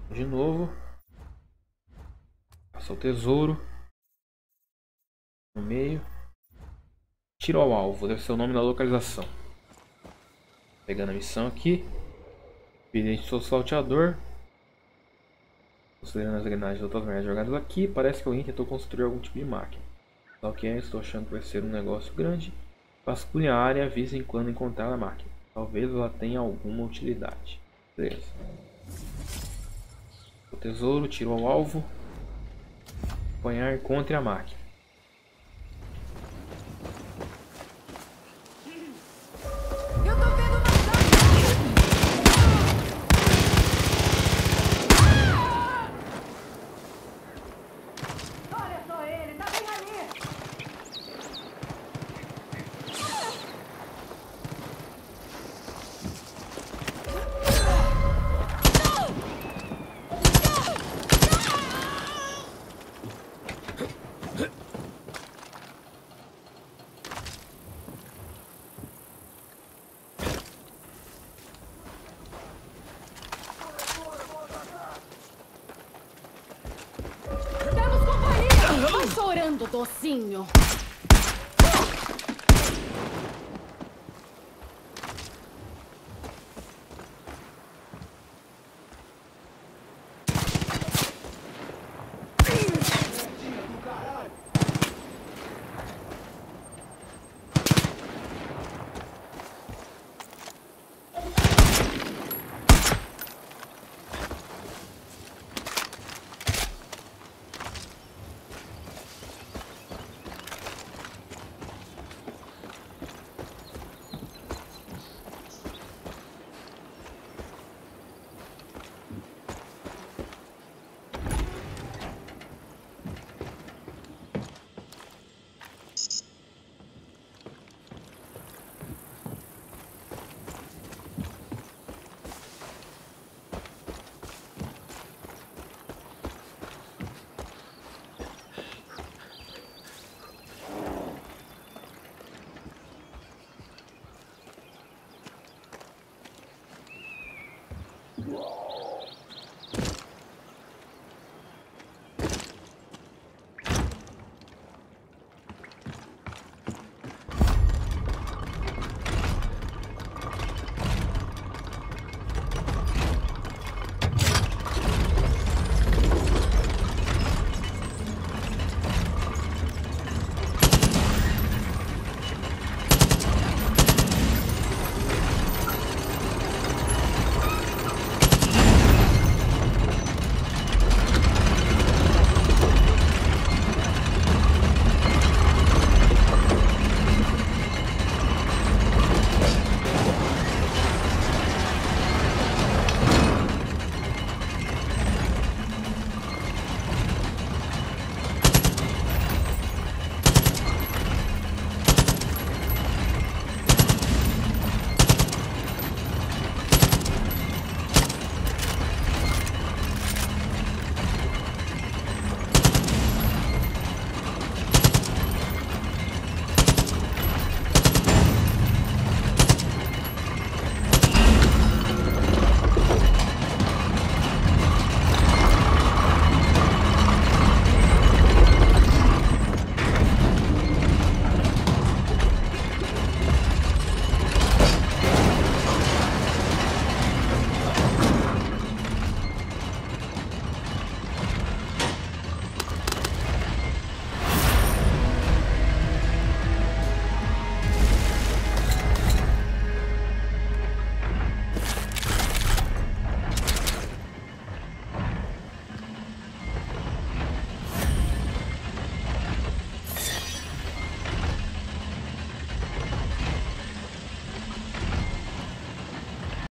De novo. Passa o tesouro. No meio. Tiro ao alvo. Deve ser o nome da localização. Pegando a missão aqui. Bilhete do salteador. Considerando as engrenagens de outras merdas jogadas aqui. Parece que alguém tentou construir algum tipo de máquina. Só que estou achando que vai ser um negócio grande. Vasculhe a área e avise quando encontrar a máquina. Talvez ela tenha alguma utilidade. Beleza. O tesouro, tiro ao alvo. Apanhar contra a máquina. Eu tô vendo uma olha só ele, tá bem ali. Temos companhia! Vai chorando, docinho!